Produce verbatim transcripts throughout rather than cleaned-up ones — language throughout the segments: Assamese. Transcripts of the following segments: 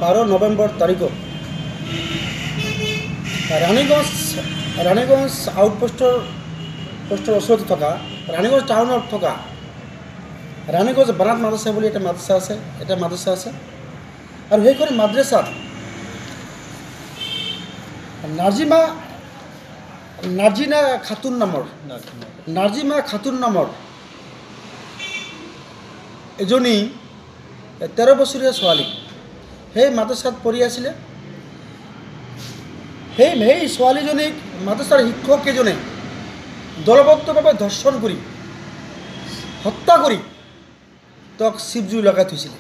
বাৰ নৱেম্বৰ তাৰিখত ৰাণীগঞ্জ ৰাণীগঞ্জ আউটপোষ্টৰ পোষ্টৰ ওচৰতে থকা ৰাণীগঞ্জ টাউনত থকা ৰাণীগঞ্জ বানাত মাদ্ৰাছা বুলি এটা মাদ্ৰাছা আছে এটা মাদ্ৰাছা আছে আৰু সেইখন মাদ্ৰাছাত নাজিমা নাজিনা খাতুন নামৰ নাজিমা খাতুন নামৰ এজনী তেৰ বছৰীয়া ছোৱালী সেই মাদ্ৰাছাত পঢ়ি আছিলে। সেই সেই ছোৱালীজনীক মাদ্ৰাছাৰ শিক্ষককেইজনে দলবদ্ধভাৱে ধৰ্ষণ কৰি হত্যা কৰি তেওঁক চিপজুই লগাই থৈছিলে।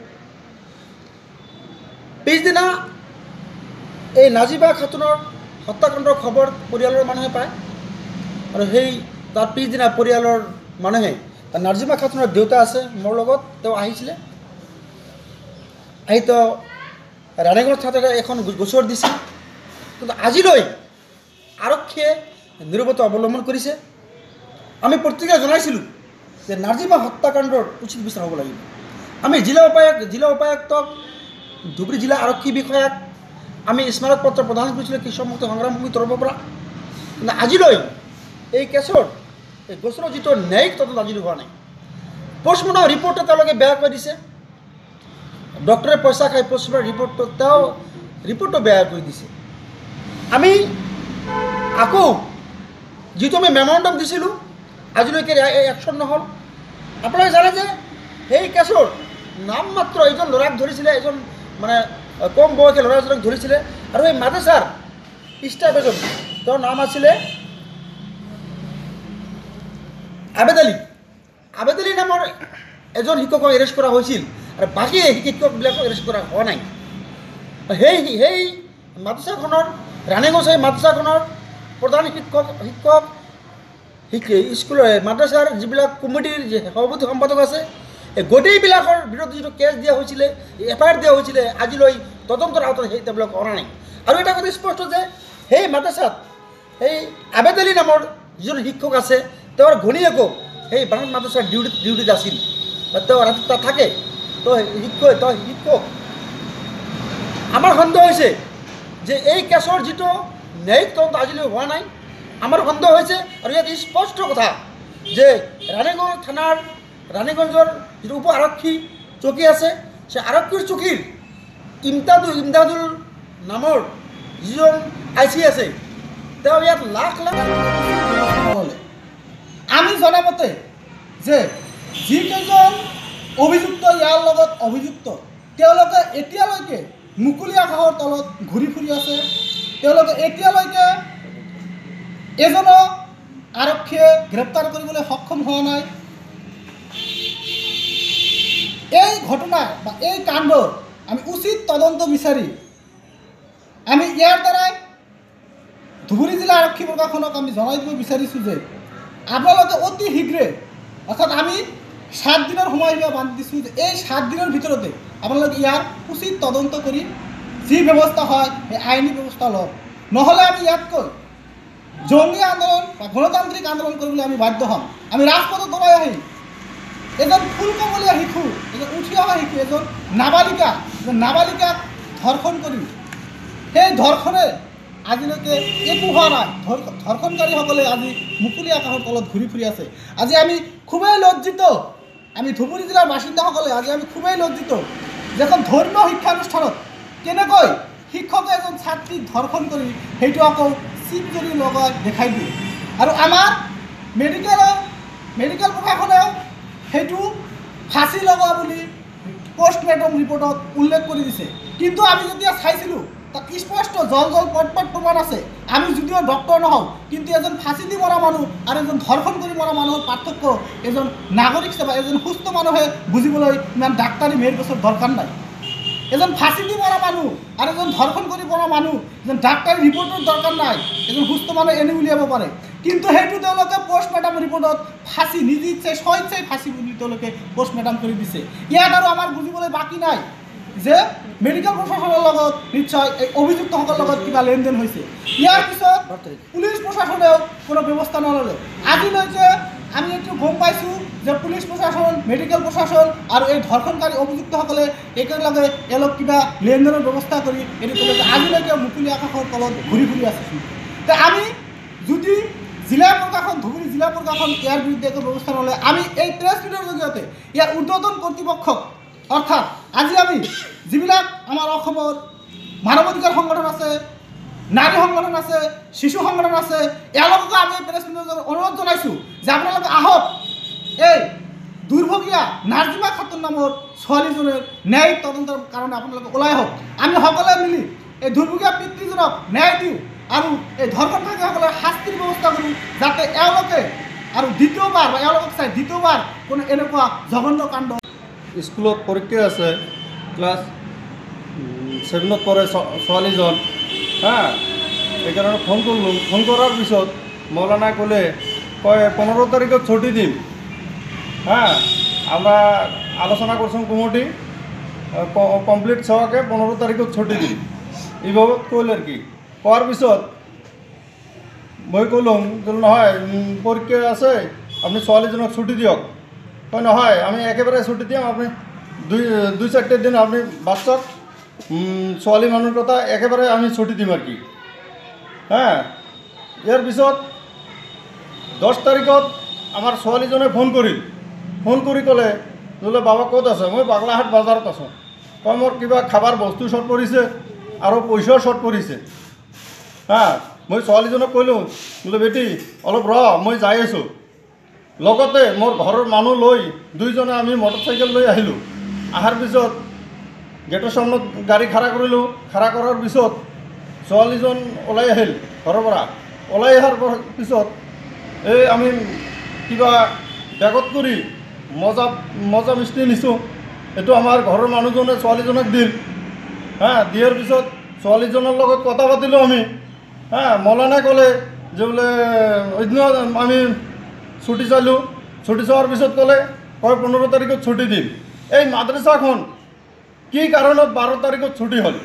পিছদিনা এই নাজিবা খাতুনৰ হত্যাকাণ্ডৰ খবৰ পৰিয়ালৰ মানুহে পায় আৰু সেই তাৰ পিছদিনা পৰিয়ালৰ মানুহে নাজিমা খাতুনৰ দেউতা আছে মোৰ লগত, তেওঁ আহিছিলে। আহি তেওঁ ৰাণীগঞ্জ থানাত এখন গোচৰ দিছিল, কিন্তু আজিলৈ আৰক্ষীয়ে নীৰৱতা অৱলম্বন কৰিছে। আমি পত্ৰিকা জনাইছিলোঁ যে নাজিমা হত্যাকাণ্ডৰ উচিত বিচাৰ হ'ব লাগিব। আমি জিলা উপায়ুক্ত জিলা উপায়ুক্তক ধুবুৰী জিলা আৰক্ষী বিষয়াক আমি স্মাৰক পত্ৰ প্ৰদান কৰিছিলোঁ কৃষক মুক্তি সংগ্ৰাম সমিতিৰ তৰফৰ পৰা, কিন্তু আজিলৈ এই কেছৰ এই গোচৰৰ যিটো ন্যায়িক তদন্ত আজিলৈ হোৱা নাই। পষ্টমৰ্টম ৰিপৰ্টটো তেওঁলোকে বেয়া কৰি দিছে। ডক্টৰে পইচা খাই পষ্টমৰ্টম ৰিপৰ্টটো তেওঁ ৰিপৰ্টটো বেয়া কৰি দিছে। আমি আকৌ যিটো আমি মেমৰেণ্ডাম দিছিলোঁ আজিলৈকে একশ্যন নহ'ল। আপোনালোকে জানে যে সেই কেছৰ নাম মাত্ৰ এজন ল'ৰাক ধৰিছিলে, এজন মানে কম বয়সীয়া ল'ৰা এজনক ধৰিছিলে আৰু এই মাদ্ৰাছাৰ ষ্টাফ এজন, তেওঁৰ নাম আছিলে আবেদ আলী। আবেদ আলী নামৰ এজন শিক্ষকক এৰেষ্ট কৰা হৈছিল আৰু বাকী শিক্ষকবিলাকক এৰেষ্ট কৰা হোৱা নাই। সেই সেই মাদ্ৰাছাখনৰ ৰাণীগঞ্জ সেই মাদ্ৰাছাখনৰ প্ৰধান শিক্ষক শিক্ষক স্কুলৰ মাদ্ৰাছাৰ যিবিলাক কমিটিৰ সভাপতি সম্পাদক আছে, এই গোটেইবিলাকৰ বিৰুদ্ধে যিটো কেছ দিয়া হৈছিলে, এফ আই আৰ দিয়া হৈছিলে, আজিলৈ তদন্তৰ আওতাত সেই তেওঁলোক অনা নাই। আৰু এটা কথা স্পষ্ট যে সেই মাদ্ৰাছাত সেই আবেদ আলী নামৰ যিজন শিক্ষক আছে, তেওঁৰ ঘনীয়েকো সেই বানাত মাদ্ৰাছাৰ ডিউটি ডিউটিত আছিল, তেওঁ ৰাতি তাত থাকে। তো শিক্ষক তেওঁ শিক্ষক আমাৰ সন্দেহ হৈছে যে এই কেছৰ যিটো ন্যায়িক তদন্ত আজিলৈ হোৱা নাই। আমাৰ সন্দেহ হৈছে আৰু ইয়াত স্পষ্ট কথা যে ৰাণীগঞ্জ থানাৰ ৰাণীগঞ্জৰ যিটো উপ আৰক্ষী চকী আছে, সেই আৰক্ষীৰ চকীৰ ইমদাদুল ইমদাদুল নামৰ যিজন আই চি আছে, তেওঁ ইয়াত লাখ লাখ আমি জনামতে যে যিকেইজন অভিযুক্ত ইয়াৰ লগত অভিযুক্ত তেওঁলোকে এতিয়ালৈকে মুকলি আকাশৰ তলত ঘূৰি ফুৰি আছে। তেওঁলোকে এতিয়ালৈকে এজনো আৰক্ষীয়ে গ্ৰেপ্তাৰ কৰিবলৈ সক্ষম হোৱা নাই। এই ঘটনা বা এই কাণ্ডৰ আমি উচিত তদন্ত বিচাৰি আমি ইয়াৰ দ্বাৰাই ধুবুৰী জিলা আৰক্ষী প্ৰশাসনক আমি জনাই দিব বিচাৰিছোঁ যে আপোনালোকে অতি শীঘ্ৰে, অৰ্থাৎ আমি সাত দিনৰ সময়সীমা বান্ধি দিছোঁ যে এই সাত দিনৰ ভিতৰতে আপোনালোকে ইয়াৰ উচিত তদন্ত কৰি যি ব্যৱস্থা হয় সেই আইনী ব্যৱস্থা লওক। নহ'লে আমি ইয়াতকৈ জঙ্গী আন্দোলন বা গণতান্ত্ৰিক আন্দোলন কৰিবলৈ আমি বাধ্য হ'ম। আমি ৰাজপথত ওলাই আহিম। এজন ফুলকমলীয়া শিশু, এজন উঠি অহা শিশু, এজন নাবালিকা এজন নাবালিকাক ধৰ্ষণ কৰি সেই ধৰ্ষণে আজিলৈকে একো হোৱা নাই। ধৰ্ষণকাৰীসকলে আজি মুকলি আকাশৰ তলত ঘূৰি ফুৰি আছে। আজি আমি খুবেই লজ্জিত, আমি ধুবুৰী জিলাৰ বাসিন্দাসকলে আজি আমি খুবেই লজ্জিত যে এখন ধৰ্মীয় শিক্ষানুষ্ঠানত কেনেকৈ শিক্ষকে এজন ছাত্ৰীক ধৰ্ষণ কৰি সেইটো আকৌ চিপ জৰি লগাই দেখাই দিয়ে। আৰু আমাৰ মেডিকেলৰ মেডিকেল প্ৰশাসনেও সেইটো ফাঁচি লগোৱা বুলি পষ্টমৰ্টম ৰিপৰ্টত উল্লেখ কৰি দিছে। কিন্তু আমি যেতিয়া চাইছিলোঁ তাত স্পষ্ট জল জল পট পট প্ৰমাণ আছে। আমি যদিও ডক্টৰ নহওঁ, কিন্তু এজন ফাঁচি দি মৰা মানুহ আৰু এজন ধৰ্ষণ কৰি মৰা মানুহৰ পাৰ্থক্য এজন নাগৰিক সেৱা এজন সুস্থ মানুহে বুজিবলৈ ইমান ডাক্তৰী মেৰ গছৰ দৰকাৰ নাই। এজন ফাঁচি দি মৰা মানুহ আৰু এজন ধৰ্ষণ কৰি মৰা মানুহ এজন ডাক্তৰী ৰিপৰ্টৰ দৰকাৰ নাই। এজন সুস্থ মানুহে এনে উলিয়াব পাৰে, কিন্তু সেইটো তেওঁলোকে পষ্টমৰ্টম ৰিপৰ্টত ফাঁচি নিজে ইচ্ছাই স্বেচ্ছাই ফাঁচি বুলি তেওঁলোকে পষ্টমৰ্টম কৰি দিছে। ইয়াত আৰু আমাৰ বুজিবলৈ বাকী নাই যে মেডিকেল প্ৰশাসনৰ লগত নিশ্চয় এই অভিযুক্তসকলৰ লগত কিবা লেনদেন হৈছে। ইয়াৰ পিছত পুলিচ প্ৰশাসনেও কোনো ব্যৱস্থা নল'লে। আজিলৈকে আমি এইটো গম পাইছোঁ যে পুলিচ প্ৰশাসন মেডিকেল প্ৰশাসন আৰু এই ধৰ্ষণকাৰী অভিযুক্তসকলে একেলগে এওঁলোক কিবা লেনদেনৰ ব্যৱস্থা কৰি এইটো ক'লে আজিলৈকে মুকলি আকাশৰ তলত ঘূৰি ফুৰি আছে। তো আমি যদি জিলা প্ৰশাসন ধুবুৰী জিলা প্ৰশাসন ইয়াৰ বিৰুদ্ধে একো ব্যৱস্থা নলয়, আমি এই প্ৰেছ মিটৰ জৰিয়তে ইয়াৰ ঊৰ্ধ্বতন কৰ্তৃপক্ষক অৰ্থাৎ আজি আমি যিবিলাক আমাৰ অসমৰ মানৱ অধিকাৰ সংগঠন আছে, নাৰী সংগঠন আছে, শিশু সংগঠন আছে, এওঁলোককো আমি প্ৰেছ মিটৰ অনুৰোধ জনাইছোঁ যে আপোনালোকে আহক এই দুৰ্ভগীয়া নাজিমা খাতুন নামৰ ছোৱালীজনীৰ ন্যায়িক তদন্তৰ কাৰণে আপোনালোকে ওলাই আহক। আমি সকলোৱে মিলি এই দুৰ্ভগীয়া পিতৃজনক ন্যায় দিওঁ আৰু এই ধৰ্ষণকাৰীসকলৰ শাস্তিৰ ব্যৱস্থা কৰোঁ, যাতে এওঁলোকে আৰু দ্বিতীয়বাৰ বা এওঁলোকক চাই দ্বিতীয়বাৰ কোনো এনেকুৱা জঘন্য কাণ্ড। স্কুলত পৰীক্ষা আছে, ক্লাছ ছেভেনত পঢ়ে ছোৱালীজন, হা সেইকাৰণে ফোন কৰিলোঁ। ফোন কৰাৰ পিছত মৌলানাই ক'লে কয় পনেরো তারিখে ছুটি দিম। হ্যাঁ আমরা আলোচনা করছেন কমিটি কমপ্লিট হওয়াকে পনেরো তারিখে ছুটি দিম এইভাবে কইল আর কি। কোয়ার পিছত মই কলম যে নহয় পরীক্ষা আছে আপনি ছোৱালীজনক ছুটি দিয়ক। কয় নহয় আমি একেবারে ছুটি দিম, আপনি দুই দুই চারটে দিন আপনি বাচ্চাক ছোৱালী মানুহৰ কথা একেবারে আমি ছুটি দিম আর কি। হ্যাঁ ইয়ার পিছত দশ তারিখত আমার ছোৱালীজনে ফোন কৰিল। ফোন কৰি ক'লে বোলে বাবা ক'ত আছে? মই বাগলাহাট বজাৰত আছোঁ। কয় মোৰ কিবা খাবাৰ বস্তু শ্বৰ্ট পৰিছে আৰু পইচাও শ্বৰ্ট পৰিছে। হা মই ছোৱালীজনক ক'লোঁ বোলে বেটি অলপ ৰ মই যাই আছোঁ। লগতে মোৰ ঘৰৰ মানুহ লৈ দুইজনে আমি মটৰচাইকেল লৈ আহিলোঁ। অহাৰ পিছত গেটৰ সামনত গাড়ী খাৰা কৰিলোঁ। খাৰা কৰাৰ পিছত ছোৱালীজন ওলাই আহিল ঘৰৰ পৰা। ওলাই অহাৰ পিছত এই আমি কিবা বেগত কৰি মজা মজা মিষ্টি নিছোঁ। এইটো আমাৰ ঘৰৰ মানুহজনে ছোৱালীজনক দিল। হা দিয়াৰ পিছত ছোৱালীজনৰ লগত কথা পাতিলোঁ আমি। হা মৌলানাই ক'লে যে বোলে অন্য আমি ছুটি চালোঁ। ছুটি চোৱাৰ পিছত ক'লে কয় পোন্ধৰ তাৰিখত ছুটি দিম। এই মাদ্ৰাছাখন কি কাৰণত বাৰ তাৰিখত ছুটি হ'ল?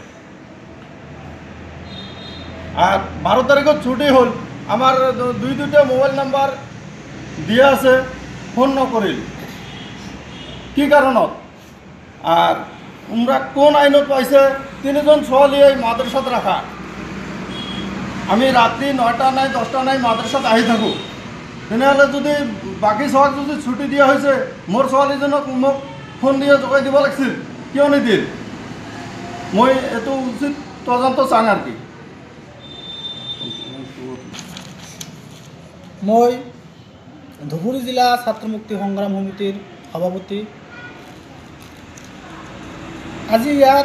আর বারো তারিখত ছুটি হল, আমার দুই দুইটা মোবাইল নাম্বার দিয়া আছে, ফোন নকরিল কি কারণত? আর তোমরা কোন আইনত পাইছে তিনজন ছোৱালী এই মাদ্রাসাত রাখা? আমি রাত্রি নয়টা নাই দশটা নাই মাদ্রাসাত আহি থাকোঁ। তেনেহ'লে যদি বাকী ছোৱালীক যদি ছুটি দিয়া হৈছে, মোৰ ছোৱালীজনক মোক ফোন দিয়ে জগাই দিব লাগিছিল, কিয় নিদিল? মই এইটো উচিত তদন্ত চাং আর কি। মই ধুবুৰী জিলা ছাত্ৰ মুক্তি সংগ্ৰাম সমিতিৰ সভাপতি। আজি ইয়াত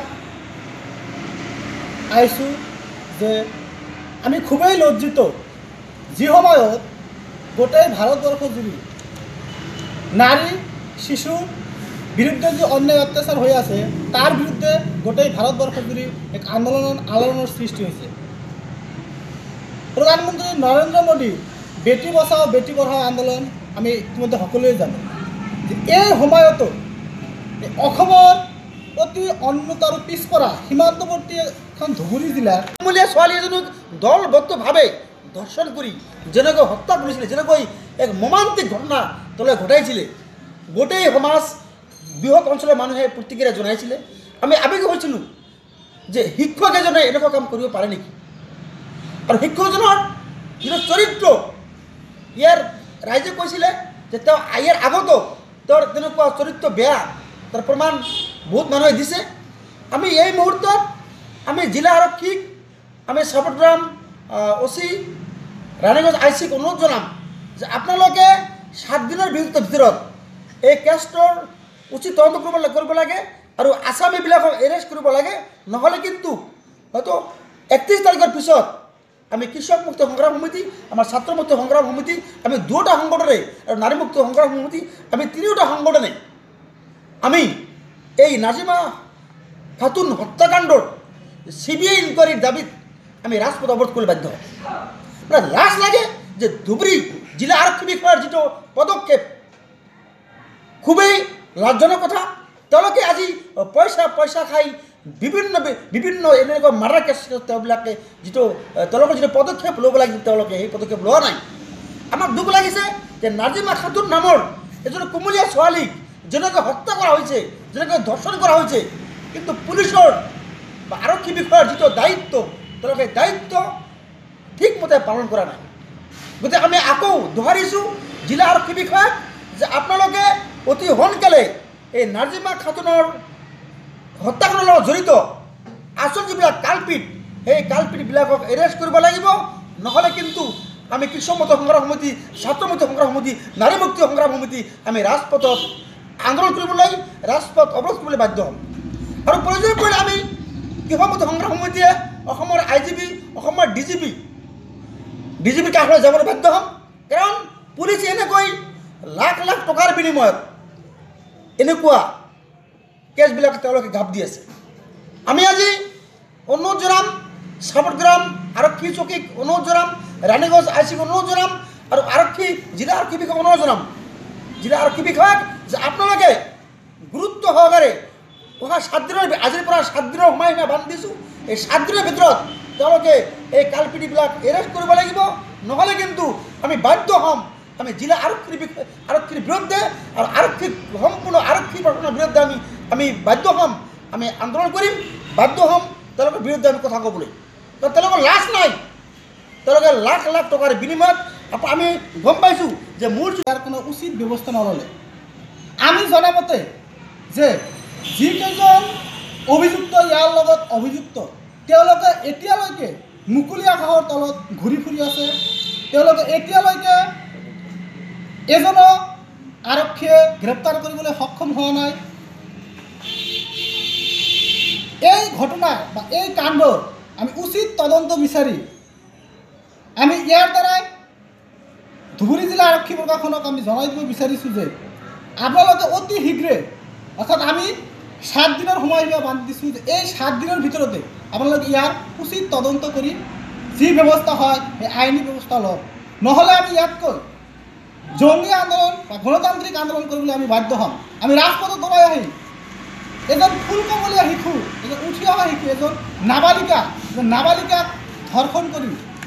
আহিছোঁ যে আমি খুবেই লজ্জিত, যি সময়ত গোটেই ভাৰতবৰ্ষ জুৰি নাৰী শিশু বিৰুদ্ধে যি অন্যায় অত্যাচাৰ হৈ আছে তাৰ বিৰুদ্ধে গোটেই ভাৰতবৰ্ষ জুৰি এক আন্দোলন আলোড়নৰ সৃষ্টি হৈছে। প্ৰধানমন্ত্ৰী নৰেন্দ্ৰ মোদী বেটি বচাও বেটি পঢ়াও আন্দোলন আমি ইতিমধ্যে সকলোৱে জানো যে এই সময়তো অসমৰ অতি উন্নত আৰু পিছপৰা সীমান্তৱৰ্তী এখন ধুবুৰী জিলাৰ মূলীয়া ছোৱালী এজনীক দলবদ্ধভাৱে ধৰ্ষণ কৰি যেনেকৈ হত্যা কৰিছিলে, যেনেকৈ এক মৰ্মান্তিক ঘটনা তেওঁলোকে ঘটাইছিলে, গোটেই সমাজ বৃহৎ অঞ্চলৰ মানুহে প্ৰতিক্ৰিয়া জনাইছিলে। আমি আৱেগিক হৈছিলোঁ যে শিক্ষক এজনে এনেকুৱা কাম কৰিব পাৰে নেকি? আৰু শিক্ষকজনৰ যিটো চৰিত্ৰ, ইয়াৰ ৰাইজে কৈছিলে যে তেওঁ ইয়াৰ আগতো তেওঁৰ তেনেকুৱা চৰিত্ৰ বেয়া, তাৰ প্ৰমাণ বহুত মানুহে দিছে। আমি এই মুহূৰ্তত আমি জিলা আৰক্ষীক, আমি চাপগ্ৰাম অ' চি ৰাণীগঞ্জ আই চিক অনুৰোধ জনাম যে আপোনালোকে সাত দিনৰ ভিতৰত এই কেছটোৰ উচিত তদন্ত কৰিব কৰিব লাগে আৰু আসামীবিলাকক এৰেষ্ট কৰিব লাগে। নহ'লে কিন্তু হয়তো একত্ৰিছ তাৰিখৰ পিছত আমি কৃষক মুক্ত সংগ্ৰাম সমিতি, আমাৰ ছাত্ৰ মুক্ত সংগ্ৰাম সমিতি, আমি দুটা সংগঠনে আৰু নারী মুক্ত সংগ্রাম সমিতি, আমি তিনিওটা সংগঠনে আমি এই নাজিমা খাতুন হত্যাকাণ্ডৰ চি বি আই ইনকোয়ারির দাবিত আমি রাজপথ অবরোধ করে বাধ্য। মানে লাজ লাগে যে ধুবুৰী জিলা আৰক্ষী বিষয়াৰ যিটো পদক্ষেপ খুবেই লাজজনক কথা। তেওঁলোকে আজি পইচা পইচা খাই বিভিন্ন বিভিন্ন এনেকুৱা মাৰ্ডাৰ কেছ তেওঁবিলাকে যিটো তেওঁলোকৰ যিটো পদক্ষেপ ল'ব লাগে তেওঁলোকে সেই পদক্ষেপ লোৱা নাই। আমাৰ দুখ লাগিছে যে নাজিমা খাতুন নামৰ এজন কুমলীয়া ছোৱালীক যেনেকৈ হত্যা কৰা হৈছে, যেনেকৈ ধৰ্ষণ কৰা হৈছে, কিন্তু পুলিচৰ বা আৰক্ষী বিষয়াৰ যিটো দায়িত্ব তেওঁলোকে দায়িত্ব ঠিকমতে পালন কৰা নাই। গতিকে আমি আকৌ দোহাৰিছোঁ জিলা আৰক্ষী বিষয়াক যে আপোনালোকে অতি সোনকালে এই নাজিমা খাতুনৰ হত্যাকাণ্ডৰ লগত জড়িত আচল যিবিলাক কালপিট সেই কালপিটবিলাকক এৰেষ্ট কৰিব লাগিব, নহ'লে কিন্তু আমি কৃষকমত সংগ্ৰাম সমিতি, ছাত্ৰমুক্তি সংগ্ৰাম সমিতি, নাৰী মুক্তি সংগ্ৰাম সমিতি আমি ৰাজপথত আন্দোলন কৰিবলৈ, ৰাজপথ অৱৰোধ কৰিবলৈ বাধ্য হ'ম। আৰু প্ৰয়োজন পৰিলে আমি কৃষকমুক্তি সংগ্ৰাম সমিতিয়ে অসমৰ আই জি পি, অসমৰ D G P D G পিৰ কাষলৈ যাবলৈ বাধ্য হ'ম। কাৰণ পুলিচে এনেকৈ লাখ লাখ টকাৰ বিনিময়ত এনেকুৱা কেছবিলাক তেওঁলোকে গাপ দি আছে। আমি আজি অনুৰোধ জনাম, চাপটগ্ৰাম আৰক্ষী চকীক অনুৰোধ জনাম, ৰাণীগঞ্জ আই চিক অনুৰোধ জনাম আৰু আৰক্ষী জিলা আৰক্ষী বিষয়াক অনুৰোধ জনাম, জিলা আৰক্ষী বিষয়াক যে আপোনালোকে গুৰুত্ব সহকাৰে অহা সাত দিনৰ আজিৰ পৰা সাত দিনৰ সময় আমি বান্ধি দিছোঁ, এই সাত দিনৰ ভিতৰত তেওঁলোকে এই কালপিটিবিলাক এৰেষ্ট কৰিব লাগিব, নহ'লে কিন্তু আমি বাধ্য হ'ম আমি জিলা আৰক্ষীৰ বিষয়ে আৰক্ষীৰ বিৰুদ্ধে আৰু আৰক্ষী সম্পূৰ্ণ আৰক্ষী প্ৰশাসনৰ বিৰুদ্ধে আমি আমি বাধ্য হ'ম, আমি আন্দোলন কৰিম, বাধ্য হ'ম তেওঁলোকৰ বিৰুদ্ধে আমি কথা ক'বলৈ। তো তেওঁলোকৰ লাজ নাই, তেওঁলোকে লাখ লাখ টকাৰ বিনিময়ত আমি গম পাইছোঁ যে মোৰ ইয়াৰ কোনো উচিত ব্যৱস্থা নল'লে আমি জনামতে যে যিকেইজন অভিযুক্ত ইয়াৰ লগত অভিযুক্ত তেওঁলোকে এতিয়ালৈকে মুকলি আকাশৰ তলত ঘূৰি ফুৰি আছে। তেওঁলোকে এতিয়ালৈকে এজনো আৰক্ষীয়ে গ্ৰেপ্তাৰ কৰিবলৈ সক্ষম হোৱা নাই। এই ঘটনা বা এই কাণ্ডৰ আমি উচিত তদন্ত বিচাৰি আমি ইয়াৰ দ্বাৰাই ধুবুৰী জিলা আৰক্ষী প্ৰশাসনক আমি জনাই দিব বিচাৰিছোঁ যে আপোনালোকে অতি শীঘ্ৰে অৰ্থাৎ আমি সাত দিনৰ সময়সীমা বান্ধি দিছোঁ যে এই সাত দিনৰ ভিতৰতে আপোনালোকে ইয়াৰ উচিত তদন্ত কৰি যি ব্যৱস্থা হয় সেই আইনী ব্যৱস্থা লওক, নহ'লে আমি ইয়াতকৈ জংগী আন্দোলন বা গণতান্ত্ৰিক আন্দোলন কৰিবলৈ আমি বাধ্য হ'ম। আমি ৰাজপথত ওলাই আহিম। এজন ফুলকমলীয়া শিশু, এজন উঠি অহা শিশু, এজন নাবালিকা, এজন নাবালিকাক ধৰ্ষণ কৰি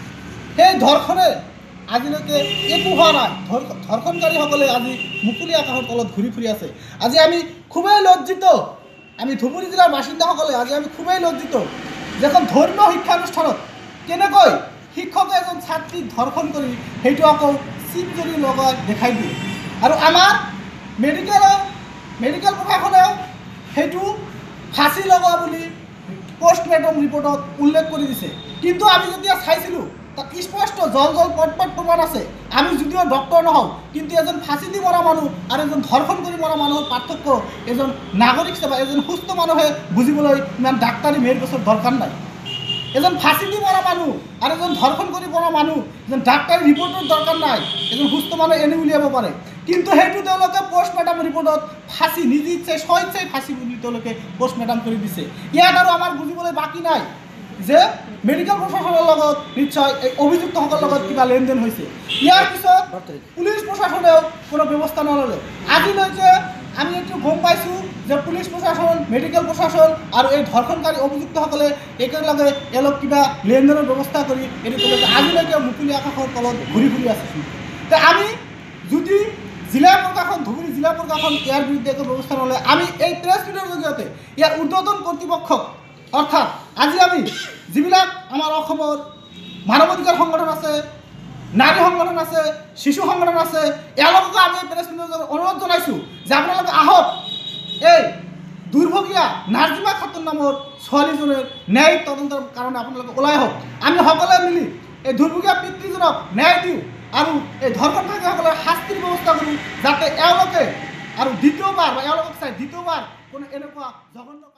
সেই ধৰ্ষণে আজিলৈকে একো হোৱা নাই। ধৰ্ষণকাৰীসকলে আজি মুকলি আকাশৰ তলত ঘূৰি ফুৰি আছে। আজি আমি খুবেই লজ্জিত, আমি ধুবুৰী জিলাৰ বাসিন্দাসকলে আজি আমি খুবেই লজ্জিত যে এখন ধৰ্মীয় শিক্ষানুষ্ঠানত কেনেকৈ শিক্ষকে এজন ছাত্ৰীক ধৰ্ষণ কৰি সেইটো আকৌ চিপ জৰি লগাই দেখাই দিয়ে। আৰু আমাৰ মেডিকেলৰ মেডিকেল প্ৰশাসনেও সেইটো ফাঁচি লগোৱা বুলি পোষ্টমৰ্টম ৰিপৰ্টত উল্লেখ কৰি দিছে। কিন্তু আমি যেতিয়া চাইছিলোঁ তাত স্পষ্ট জল জল পটপট প্ৰমাণ আছে। আমি যদিও ডক্টৰ নহওঁ, কিন্তু এজন ফাঁচি দি মৰা মানুহ আৰু এজন ধৰ্ষণ কৰি মৰা মানুহৰ পাৰ্থক্য এজন নাগৰিক সেৱা এজন সুস্থ মানুহে বুজিবলৈ ইমান ডাক্তৰী মেৰ গছৰ দৰকাৰ নাই। এজন ফাঁচি দি মৰা মানুহ আৰু এজন ধৰ্ষণ কৰি মৰা মানুহ এজন ডাক্তৰী ৰিপৰ্টৰ দৰকাৰ নাই, এজন সুস্থ মানুহে এনে উলিয়াব পাৰে। কিন্তু সেইটো তেওঁলোকে পোষ্টমৰ্টম ৰিপৰ্টত ফাঁচি নিজে ইচ্ছাই স্বেচ্ছাই ফাঁচি বুলি তেওঁলোকে পোষ্টমৰ্টম কৰি দিছে। ইয়াত আৰু আমাৰ বুজিবলৈ বাকী নাই যে মেডিকেল প্ৰশাসনৰ লগত নিশ্চয় এই অভিযুক্তসকলৰ লগত কিবা লেনদেন হৈছে। ইয়াৰ পিছত পুলিচ প্ৰশাসনেও কোনো ব্যৱস্থা নল'লে। আজিলৈকে আমি এইটো গম পাইছোঁ যে পুলিচ প্ৰশাসন, মেডিকেল প্ৰশাসন আৰু এই ধৰ্ষণকাৰী অভিযুক্তসকলে একেলগে এওঁলোক কিবা লেনদেনৰ ব্যৱস্থা কৰি এইটো তেওঁলোকে আজিলৈকে মুকলি আকাশৰ তলত ঘূৰি ফুৰি আছে। তো আমি যদি জিলা প্ৰশাসন, ধুবুৰী জিলা প্ৰশাসন ইয়াৰ বিৰুদ্ধে একো ব্যৱস্থা নলয়, আমি এই প্ৰেছ মিটৰ জৰিয়তে ইয়াৰ ঊৰ্ধ্বতন কৰ্তৃপক্ষক অৰ্থাৎ আজি আমি যিবিলাক আমাৰ অসমৰ মানৱ অধিকাৰ সংগঠন আছে, নাৰী সংগঠন আছে, শিশু সংগঠন আছে, এওঁলোককো আমি প্ৰেছ মিটৰ অনুৰোধ জনাইছোঁ যে আপোনালোকে আহক, এই দুৰ্ভগীয়া নাজিমা খাতুন নামৰ ছোৱালীজনীৰ ন্যায়িক তদন্তৰ কাৰণে আপোনালোকে ওলাই আহক। আমি সকলোৱে মিলি এই দুৰ্ভগীয়া পিতৃজনক ন্যায় দিওঁ আৰু এই ধৰ্ষণকাৰীসকলৰ শাস্তিৰ ব্যৱস্থা কৰোঁ, যাতে এওঁলোকে আৰু দ্বিতীয়বাৰ বা এওঁলোকক চাই দ্বিতীয়বাৰ কোনো এনেকুৱা জঘন্য